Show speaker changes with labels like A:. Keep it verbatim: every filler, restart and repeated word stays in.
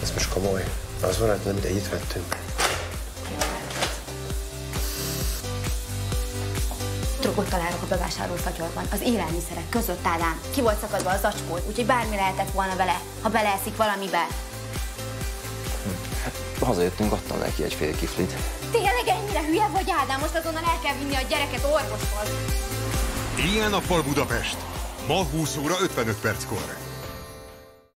A: Ez most komoly. Az van, hogy nem ide itt vettünk.
B: Drogot találok a bevásárolt fagyolban, az élelmiszerek között Ádám. Ki volt szakadva a zacskó, úgyhogy bármi lehetett volna vele, ha beleeszik valamibe.
C: Hát hazajöttünk, adtam neki egy fél kiflit.
B: Tényleg ennyire hülye vagy, Ádám? Most azonnal el kell vinni a gyereket orvoshoz.
D: Ilyen nappal Budapest. Ma húsz óra ötvenöt perckor.